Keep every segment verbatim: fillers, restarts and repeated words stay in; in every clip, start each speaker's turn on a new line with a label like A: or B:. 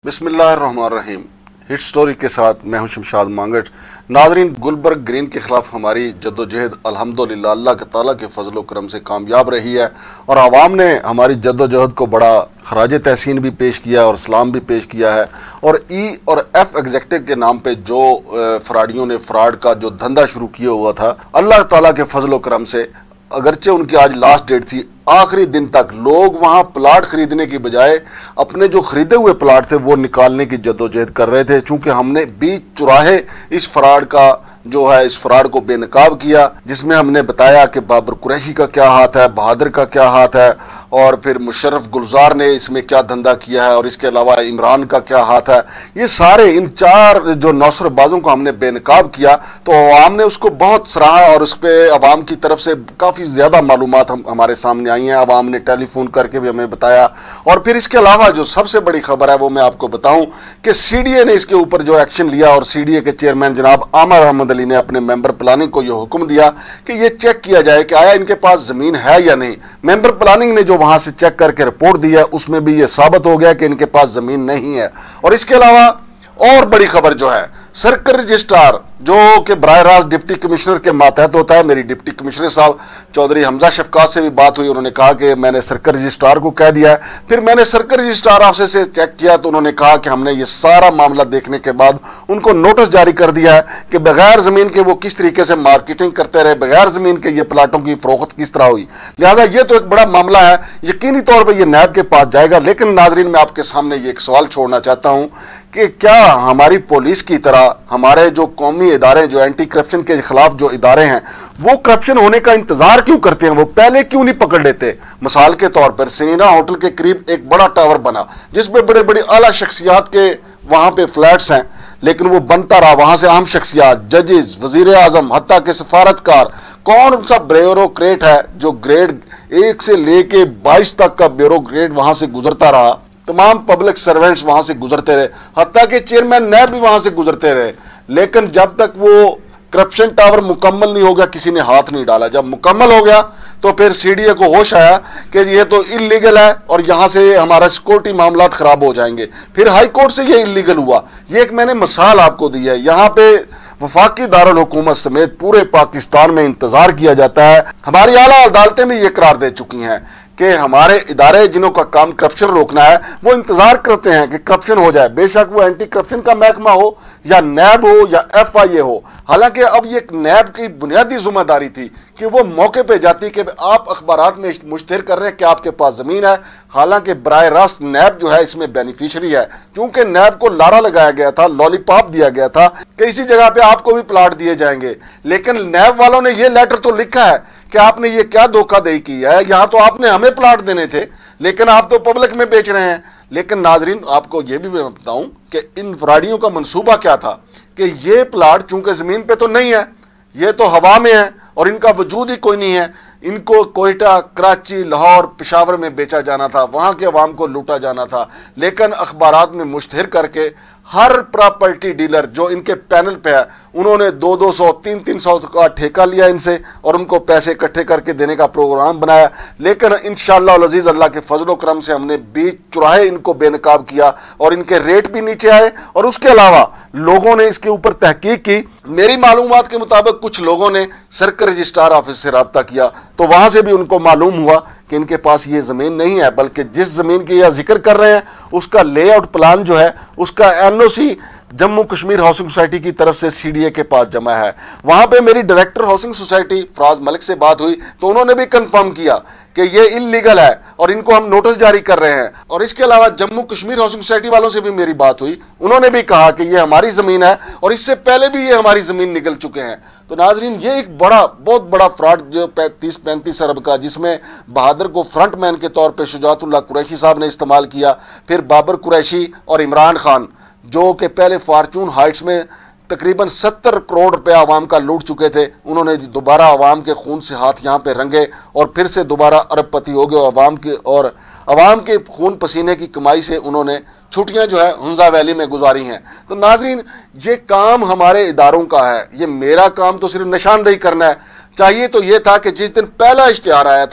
A: बिस्मिल्लाहिर्रहमानिर्रहीम। Hit story के साथ मैं हूं शमशाद मांगट। नाजरीन, गुलबर्ग ग्रीन के ख़िलाफ़ हमारी जद्दोजहद अल्हम्दुलिल्लाह अल्लाह ताला के फजल करम से कामयाब रही है और आवाम ने हमारी जद्दोजहद को बड़ा खराज तहसीन भी पेश किया है और सलाम भी पेश किया है। और ई और एफ एग्जेक्टिव के नाम पे जो फ्राडियों ने फ्रॉड का जो धंधा शुरू किया हुआ था, अल्लाह ताला के फजल करम से अगरचे उनकी आज लास्ट डेट थी, आखिरी दिन तक लोग वहाँ प्लाट खरीदने की बजाय अपने जो खरीदे हुए प्लाट थे वो निकालने की जद्दोजहद कर रहे थे। चूँकि हमने बीच चुराहे इस फ्रॉड का जो है इस फ्रॉड को बेनकाब किया, जिसमें हमने बताया कि बाबर कुरैशी का क्या हाथ है, बहादुर का क्या हाथ है, और फिर मुशर्रफ गुलजार ने इसमें क्या धंधा किया है, और इसके अलावा इमरान का क्या हाथ है। ये सारे इन चार जो नौसरबाजों को हमने बेनकाब किया तो अवाम ने उसको बहुत सराहा और उस पर अवाम की तरफ से काफ़ी ज़्यादा मालूमात हम हमारे सामने आई हैं। अवाम ने टेलीफोन करके भी हमें बताया। और फिर इसके अलावा जो सबसे बड़ी खबर है वो मैं आपको बताऊं कि सी डी ए ने इसके ऊपर जो एक्शन लिया और सी डी ए के चेयरमैन जनाब आमिर अहमद अली ने अपने मेंबर प्लानिंग को यह हुक्म दिया कि ये चेक किया जाए कि आया इनके पास ज़मीन है या नहीं। मेंबर प्लानिंग ने जो वहां से चेक करके रिपोर्ट दी है उसमें भी ये साबित हो गया कि इनके पास ज़मीन नहीं है। और इसके अलावा और बड़ी खबर जो है, सर्कल रजिस्ट्रार जो कि बराह रास्त डिप्टी कमिश्नर के मातहत होता है, मेरी डिप्टी कमिश्नर साहब चौधरी हमजा शफकात से भी बात हुई। उन्होंने कहा कि मैंने सर्कल रजिस्ट्रार को कह दिया है। फिर मैंने सर्कल रजिस्ट्रार ऑफिस से चेक किया तो उन्होंने कहा कि हमने ये सारा मामला देखने के बाद उनको नोटिस जारी कर दिया है कि बगैर ज़मीन के वो किस तरीके से मार्केटिंग करते रहे, बगैर ज़मीन के ये प्लाटों की फ़रोख्त किस तरह हुई। लिहाजा ये तो एक बड़ा मामला है, यकीनी तौर पर यह नैब के पास जाएगा। लेकिन नाजरीन, मैं आपके सामने ये एक सवाल छोड़ना चाहता हूँ कि क्या हमारी पुलिस की तरह हमारे जो कौमी इदारे, जो एंटी करप्शन के खिलाफ जो इदारे हैं, वो करप्शन होने का इंतजार क्यों करते हैं? वो पहले क्यों नहीं पकड़ लेते? मिसाल के तौर पर सनीना होटल के करीब एक बड़ा टावर बना जिसमें बड़े बड़े आला शख्सियात के वहां पे फ्लैट्स हैं, लेकिन वो बनता रहा। वहां से अहम शख्सियात, जजेस, वजीर आजम, हत्ता के सफारतकार, कौन सा ब्यूरोक्रेट है जो ग्रेड एक से लेके बाईस तक का ब्यूरोक्रेट वहां से गुजरता रहा। तमाम पब्लिक सर्वेंट्स वहां से गुजरते रहे, हत्ता के चेयरमैन नैब भी वहां से गुजरते रहे, लेकिन जब तक वो करप्शन टावर मुकम्मल नहीं हो गया किसी ने हाथ नहीं डाला। जब मुकम्मल हो गया तो फिर सी डी ए को होश आया कि ये तो इलीगल है और यहां से हमारा सिक्योरिटी मामलात खराब हो जाएंगे। फिर हाई कोर्ट से ये इलीगल हुआ। ये एक मैंने मिसाल आपको दी है। यहाँ पे वफाकी दारुल हुकूमत समेत पूरे पाकिस्तान में इंतजार किया जाता है। हमारी आला अदालतें भी ये करार दे चुकी हैं कि हमारे इदारे जिन्हों का काम करप्शन रोकना है वो इंतजार करते हैं कि करप्शन हो जाए, बेशक वो एंटी करप्शन का महकमा हो या नैब हो या एफ आई ए हो। हालांकि अब ये नैब की बुनियादी जिम्मेदारी थी कि वो मौके पे जाती कि आप अखबारात में मुश्तहर कर रहे हैं कि आपके पास ज़मीन है। हालांकि बराह रास्त नैब जो है इसमें बेनिफिशरी है, क्योंकि नैब को लारा लगाया गया था, लॉलीपॉप दिया गया था कि इसी जगह पे आपको भी प्लाट दिए जाएंगे। लेकिन नैब वालों ने ये लेटर तो लिखा है कि आपने ये क्या धोखाधड़ी की है, यहाँ तो आपने हमें प्लाट देने थे लेकिन आप तो पब्लिक में बेच रहे हैं। लेकिन नाजरीन, आपको ये भी मैं बताऊं कि इन फ्राडियों का मंसूबा क्या था कि ये प्लाट चूंकि ज़मीन पे तो नहीं है, ये तो हवा में है और इनका वजूद ही कोई नहीं है, इनको कोयटा, कराची, लाहौर, पेशावर में बेचा जाना था, वहाँ के अवाम को लूटा जाना था। लेकिन अखबारात में मुश्तहर करके हर प्रॉपर्टी डीलर जो इनके पैनल पे है उन्होंने दो दो सौ तीन तीन सौ का ठेका लिया इनसे और उनको पैसे इकट्ठे करके देने का प्रोग्राम बनाया। लेकिन इंशाअल्लाह अज़ीज़ अल्लाह के फजल करम से हमने बीच चुराहे इनको बेनकाब किया और इनके रेट भी नीचे आए। और उसके अलावा लोगों ने इसके ऊपर तहकीक की। मेरी मालूमात के मुताबिक कुछ लोगों ने सर्कल रजिस्ट्रार ऑफिस से रब्ता किया तो वहाँ से भी उनको मालूम हुआ कि इनके पास ये ज़मीन नहीं है, बल्कि जिस ज़मीन की यह जिक्र कर रहे हैं उसका लेआउट प्लान जो है उसका N O C Jammu Kashmir housing society की तरफ से सी डी ए के पास जमा है। वहाँ पे मेरी director housing society Faraz Malik से बात हुई तो उन्होंने भी कंफर्म किया कि ये इलीगल है और इनको हम नोटिस जारी कर रहे हैं। और इसके अलावा जम्मू कश्मीर हाउसिंग सोसाइटी वालों से भी मेरी बात हुई, उन्होंने भी कहा कि ये हमारी ज़मीन है और इससे पहले भी ये हमारी ज़मीन निकल चुके हैं। तो नाजरीन, ये एक बड़ा बहुत बड़ा फ्रॉड जो तीस पैंतीस अरब का, जिसमें बहादुर को फ्रंट मैन के तौर पर शुजातुल्लाह कुरैशी साहब ने इस्तेमाल किया, फिर बाबर कुरैशी और इमरान खान जो कि पहले फार्चून हाइट्स में तकरीबन सत्तर करोड़ रुपया आवाम का लूट चुके थे, उन्होंने दोबारा आवाम के खून से हाथ यहाँ पे रंगे और फिर से दोबारा अरबपति हो गए। आवाम के और आवाम के खून पसीने की कमाई से उन्होंने छुट्टियां जो है हुंजा वैली में गुजारी हैं। तो नाजरीन, ये काम हमारे इदारों का है, ये मेरा काम तो सिर्फ निशानदेही करना है। चाहिए तो ये था कि जिस दिन पहला इश्तिहार आया था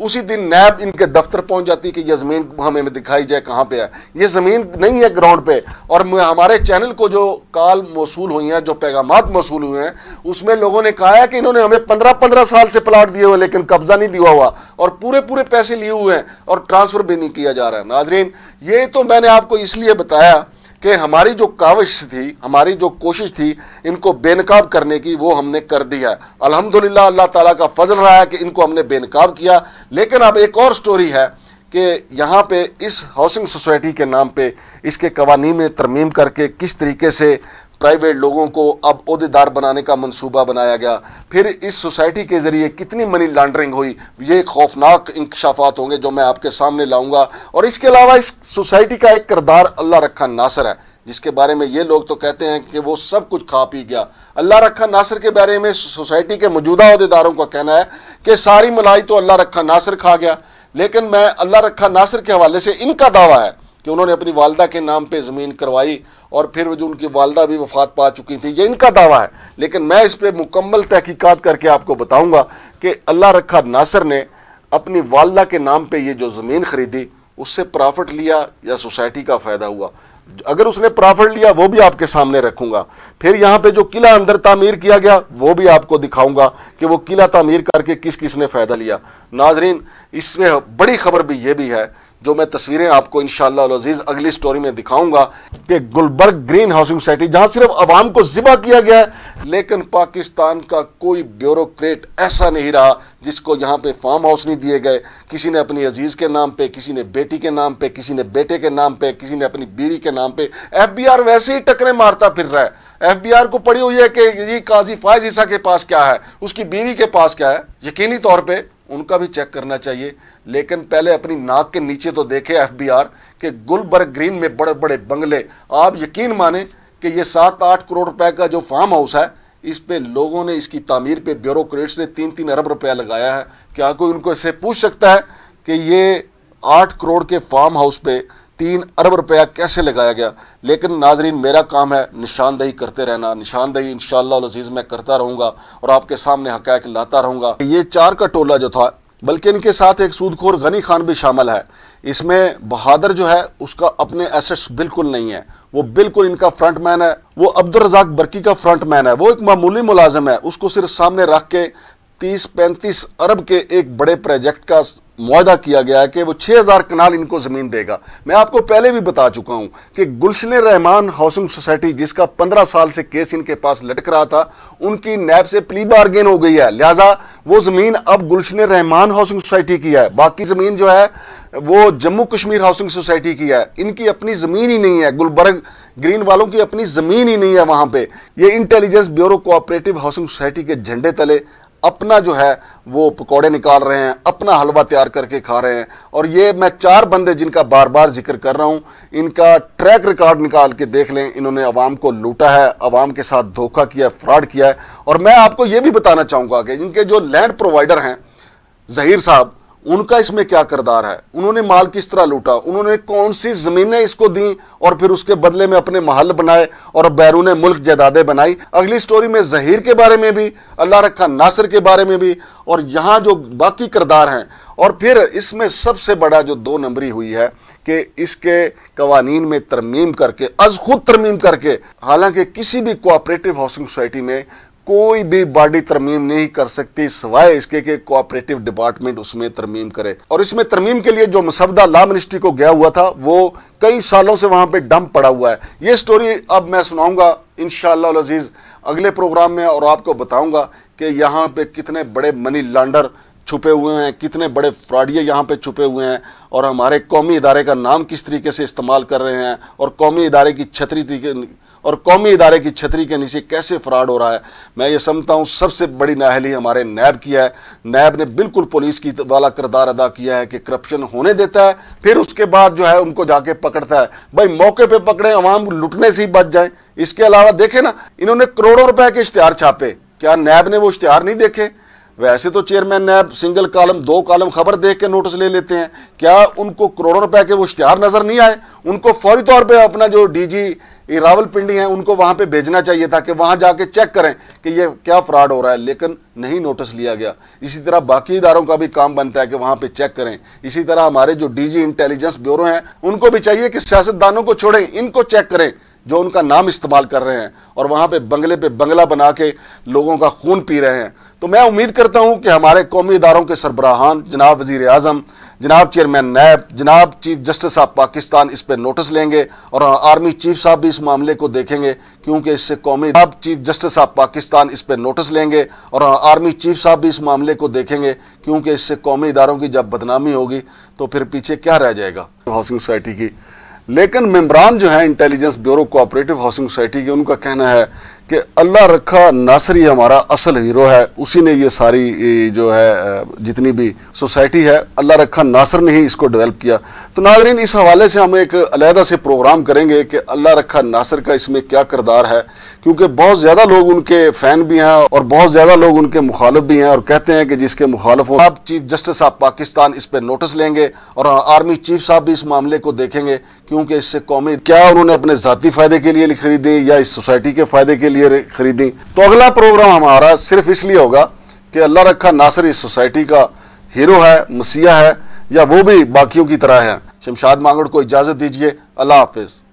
A: उसी दिन नैब इनके दफ्तर पहुंच जाती कि यह ज़मीन हमें दिखाई जाए कहाँ पे है। ये ज़मीन नहीं है ग्राउंड पे। और हमारे चैनल को जो कॉल मौसूल हुई हैं, जो पैगामात मौसूल हुए हैं, उसमें लोगों ने कहा है कि इन्होंने हमें पंद्रह पंद्रह साल से प्लाट दिए हुए लेकिन कब्जा नहीं दिया हुआ और पूरे पूरे पैसे लिए हुए हैं और ट्रांसफ़र भी नहीं किया जा रहा है। नाजरीन, ये तो मैंने आपको इसलिए बताया कि हमारी जो काविश थी, हमारी जो कोशिश थी इनको बेनकाब करने की, वो हमने कर दिया है। अल्हम्दुलिल्लाह, अल्लाह ताला का फजल रहा है कि इनको हमने बेनकाब किया। लेकिन अब एक और स्टोरी है कि यहाँ पे इस हाउसिंग सोसाइटी के नाम पे इसके कवानीन में तरमीम करके किस तरीके से प्राइवेट लोगों को अब ओहदेदार बनाने का मंसूबा बनाया गया, फिर इस सोसाइटी के ज़रिए कितनी मनी लॉन्ड्रिंग हुई, ये खौफनाक इंकशाफात होंगे जो मैं आपके सामने लाऊंगा। और इसके अलावा इस सोसाइटी का एक किरदार अल्लाह रखा नासिर है, जिसके बारे में ये लोग तो कहते हैं कि वो सब कुछ खा पी गया। अल्लाह रखा नासिर के बारे में सोसाइटी के मौजूदा ओहदेदारों का कहना है कि सारी मलाई तो अल्लाह रखा नासिर खा गया। लेकिन मैं अल्लाह रखा नासिर के हवाले से इनका दावा है कि उन्होंने अपनी वालदा के नाम पे ज़मीन करवाई और फिर जो उनकी वालदा भी वफ़ात पा चुकी थी, ये इनका दावा है। लेकिन मैं इस पर मुकम्मल तहकीकात करके आपको बताऊंगा कि अल्लाह रखा नासिर ने अपनी वालदा के नाम पे ये जो ज़मीन ख़रीदी, उससे प्रॉफिट लिया या सोसाइटी का फ़ायदा हुआ। अगर उसने प्रॉफिट लिया वो भी आपके सामने रखूंगा। फिर यहाँ पे जो किला अंदर तामीर किया गया वो भी आपको दिखाऊंगा कि वो किला तामीर करके किस किस ने फ़ायदा लिया। नाजरीन, इसमें बड़ी खबर भी ये भी है जो मैं तस्वीरें आपको इंशाअल्लाह अल अज़ीज़ अगली स्टोरी में दिखाऊंगा कि गुलबर्ग ग्रीन हाउसिंग सोसाइटी, जहां सिर्फ अवाम को ज़िबा किया गया है, लेकिन पाकिस्तान का कोई ब्यूरोक्रेट ऐसा नहीं रहा जिसको यहाँ पे फार्म हाउस नहीं दिए गए। किसी ने अपनी अजीज़ के नाम पे, किसी ने बेटी के नाम पे, किसी ने बेटे के नाम पे, किसी ने अपनी बीवी के नाम पे। एफ बी आर वैसे ही टकरे मारता फिर रहा है। एफ बी आर को पड़ी हुई है कि जी काजी फायज ईसा के पास क्या है, उसकी बीवी के पास क्या है। यकीनी तौर पर उनका भी चेक करना चाहिए, लेकिन पहले अपनी नाक के नीचे तो देखे एफ बी आर कि गुलबर्ग ग्रीन में बड़े बड़े बंगले। आप यकीन माने कि ये सात आठ करोड़ रुपए का जो फार्म हाउस है, इस पे लोगों ने, इसकी तामीर पे ब्यूरोक्रेट्स ने तीन तीन अरब रुपया लगाया है। क्या कोई उनको इससे पूछ सकता है कि ये आठ करोड़ के फार्म हाउस पे तीन अरब रुपया कैसे लगाया गया? लेकिन नाजरीन, मेरा काम है निशानदही करते रहना। निशानदही इंशाअल्लाह अल अज़ीज़ मैं करता रहूँगा और आपके सामने हक़ाइक़ लाता रहूँगा। ये चार का टोला जो था, बल्कि इनके साथ एक सूदखोर गनी खान भी शामिल है। इसमें बहादुर जो है उसका अपने एसेट्स बिल्कुल नहीं है, वो बिल्कुल इनका फ्रंट मैन है। वो अब्दुल रज़ाक बरकी का फ्रंट मैन है। वो एक मामूली मुलाजिम है, उसको सिर्फ सामने रख के तीस पैंतीस अरब के एक बड़े प्रोजेक्ट का मुआहदा किया गया है कि वो छः हज़ार कनाल इनको ज़मीन देगा। मैं आपको पहले भी बता चुका हूँ कि गुलशन रहमान हाउसिंग सोसाइटी, जिसका पंद्रह साल से केस इनके पास लटक रहा था, उनकी नैब से प्ली बार्गेन हो गई है। लिहाजा वो ज़मीन अब गुलशन रहमान हाउसिंग सोसाइटी की है। बाकी ज़मीन जो है वो जम्मू कश्मीर हाउसिंग सोसाइटी की है। इनकी अपनी ज़मीन ही नहीं है, गुलबर्ग ग्रीन वालों की अपनी ज़मीन ही नहीं है वहाँ पे। ये intelligence bureau cooperative housing society के झंडे तले अपना जो है वो पकौड़े निकाल रहे हैं, अपना हलवा तैयार करके खा रहे हैं। और ये मैं चार बंदे जिनका बार बार जिक्र कर रहा हूँ, इनका ट्रैक रिकॉर्ड निकाल के देख लें। इन्होंने अवाम को लूटा है, अवाम के साथ धोखा किया है, फ्रॉड किया है। और मैं आपको ये भी बताना चाहूँगा कि इनके जो लैंड प्रोवाइडर हैं ज़हीर साहब, उनका इसमें क्या किरदार है, उन्होंने माल किस तरह लूटा, उन्होंने कौन सी ज़मीनें इसको दी और फिर उसके बदले में अपने महल बनाए और बैरून मुल्क जायदादें बनाई। अगली स्टोरी में ज़हीर के बारे में भी, अल्लाह रखा नासिर के बारे में भी, और यहाँ जो बाकी किरदार हैं। और फिर इसमें सबसे बड़ा जो दो नंबरी हुई है कि इसके कवानीन में तरमीम करके, अज खुद तरमीम करके, हालांकि किसी भी कोऑपरेटिव हाउसिंग सोसाइटी में कोई भी बॉडी तरमीम नहीं कर सकती सिवाय इसके कि कोऑपरेटिव डिपार्टमेंट उसमें तरमीम करे। और इसमें तरमीम के लिए जो मसवदा लॉ मिनिस्ट्री को गया हुआ था वो कई सालों से वहां पे डंप पड़ा हुआ है। ये स्टोरी अब मैं सुनाऊंगा इंशाअल्लाह अल अज़ीज़ अगले प्रोग्राम में, और आपको बताऊंगा कि यहाँ पे कितने बड़े मनी लॉन्डर छुपे हुए हैं, कितने बड़े फ्रॉडिये यहाँ पे छुपे हुए हैं, और हमारे कौमी इदारे का नाम किस तरीके से इस्तेमाल कर रहे हैं, और कौमी इदारे की छतरी और कौमी इदारे की छतरी के नीचे कैसे फ्रॉड हो रहा है। मैं ये समझता हूँ सबसे बड़ी नाअहली हमारे नैब की है। नैब ने बिल्कुल पुलिस की वाला किरदार अदा किया है कि करप्शन होने देता है, फिर उसके बाद जो है उनको जाके पकड़ता है। भाई मौके पे पकड़े, अवाम लुटने से ही बच जाए। इसके अलावा देखे ना, इन्होंने करोड़ों रुपए के इश्तिहार छापे, क्या नैब ने वो इश्तिहार नहीं देखे? वैसे तो चेयरमैन नैब सिंगल कॉलम दो कॉलम खबर देख के नोटिस ले लेते हैं, क्या उनको करोड़ों रुपए के वो इश्तिहार नजर नहीं आए? उनको फौरी तौर पे अपना जो डीजी ये रावलपिंडी हैं, उनको वहाँ पे भेजना चाहिए था कि वहाँ जाके चेक करें कि ये क्या फ्रॉड हो रहा है, लेकिन नहीं नोटिस लिया गया। इसी तरह बाकी इदारों का भी काम बनता है कि वहाँ पे चेक करें। इसी तरह हमारे जो डीजी इंटेलिजेंस ब्यूरो हैं, उनको भी चाहिए कि सियासतदानों को छोड़ें, इनको चेक करें जो उनका नाम इस्तेमाल कर रहे हैं और वहाँ पे बंगले पे बंगला बना के लोगों का खून पी रहे हैं। तो मैं उम्मीद करता हूँ कि हमारे कौमी इदारों के सरबराहान, जनाब वज़ीर आज़म, जनाब चेयरमैन नैब, जनाब चीफ जस्टिस ऑफ पाकिस्तान इस पर नोटिस लेंगे और आर्मी चीफ साहब भी इस मामले को देखेंगे, क्योंकि इससे कौमी जनाब चीफ जस्टिस ऑफ पाकिस्तान इस पर नोटिस लेंगे और आर्मी चीफ साहब भी इस मामले को देखेंगे, क्योंकि इससे कौमी इदारों की जब बदनामी होगी तो फिर पीछे क्या रह जाएगा हाउसिंग सोसाइटी की। लेकिन मेम्बरान जो है intelligence bureau cooperative housing society के, उनका कहना है कि अल्लाह रखा नासिर ही हमारा असल हीरो है, उसी ने ये सारी जो है जितनी भी सोसाइटी है, अल्लाह रखा नासिर ने ही इसको डेवलप किया। तो नाज़रीन, इस हवाले से हम एक अलहदा से प्रोग्राम करेंगे कि अल्लाह रखा नासिर का इसमें क्या किरदार है, क्योंकि बहुत ज़्यादा लोग उनके फ़ैन भी हैं और बहुत ज़्यादा लोग उनके मुखालिफ भी हैं और कहते हैं कि जिसके मुखालिफ हो, आप चीफ जस्टिस ऑफ पाकिस्तान इस पर नोटिस लेंगे और आर्मी चीफ साहब भी इस मामले को देखेंगे, क्योंकि इससे कौमी क्या उन्होंने अपने ज़ाती फ़ायदे के लिए खरीदी या इस सोसाइटी के फ़ायदे के लिए खरीदी। तो अगला प्रोग्राम हमारा सिर्फ इसलिए होगा कि अल्लाह रखा नासिर इस सोसाइटी का हीरो है, मसीहा है, या वो भी बाकियों की तरह है। शमशाद मांगड़ को इजाज़त दीजिए। अल्लाह हाफिज़।